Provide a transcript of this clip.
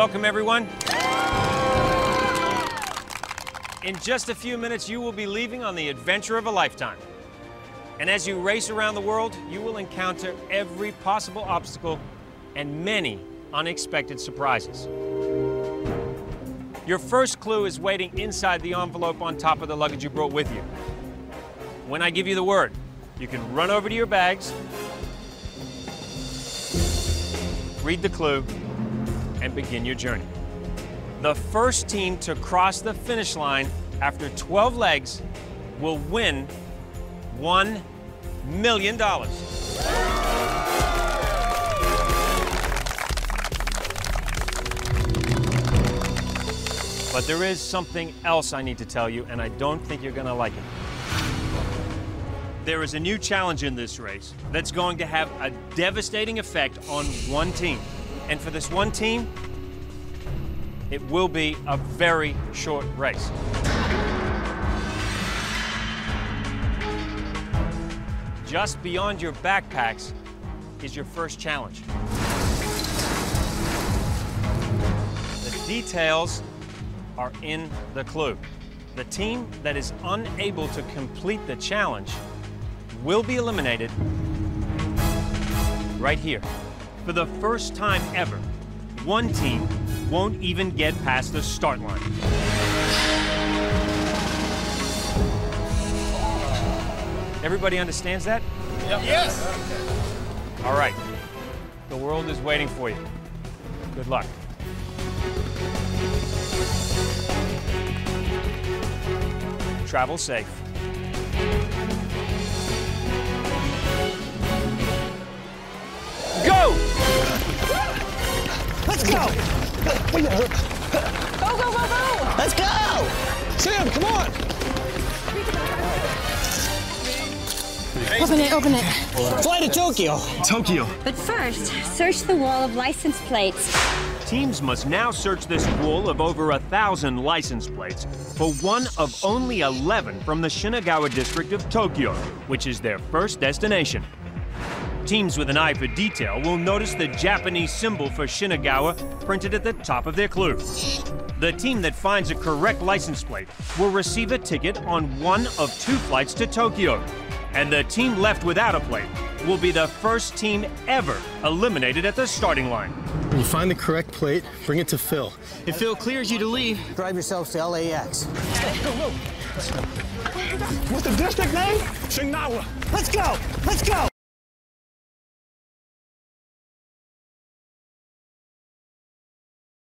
Welcome, everyone. In just a few minutes, you will be leaving on the adventure of a lifetime. And as you race around the world, you will encounter every possible obstacle and many unexpected surprises. Your first clue is waiting inside the envelope on top of the luggage you brought with you. When I give you the word, you can run over to your bags, read the clue, and begin your journey. The first team to cross the finish line after 12 legs will win $1 million. But there is something else I need to tell you, and I don't think you're gonna like it. There is a new challenge in this race that's going to have a devastating effect on one team. And for this one team, it will be a very short race. Just beyond your backpacks is your first challenge. The details are in the clue. The team that is unable to complete the challenge will be eliminated right here. For the first time ever, one team won't even get past the start line. Everybody understands that? Yep. Yes! All right. The world is waiting for you. Good luck. Travel safe. Go! Let's go! Go, go, go, go! Let's go! Sam, come on! Open it, open it. Fly to Tokyo. Tokyo. But first, search the wall of license plates. Teams must now search this wall of over 1,000 license plates for one of only 11 from the Shinagawa district of Tokyo, which is their first destination. Teams with an eye for detail will notice the Japanese symbol for Shinagawa printed at the top of their clue. The team that finds a correct license plate will receive a ticket on one of 2 flights to Tokyo. And the team left without a plate will be the first team ever eliminated at the starting line. When you find the correct plate, bring it to Phil. If Phil clears you to leave, drive yourselves to LAX. What's the district name? Shinawa. Let's go! Let's go!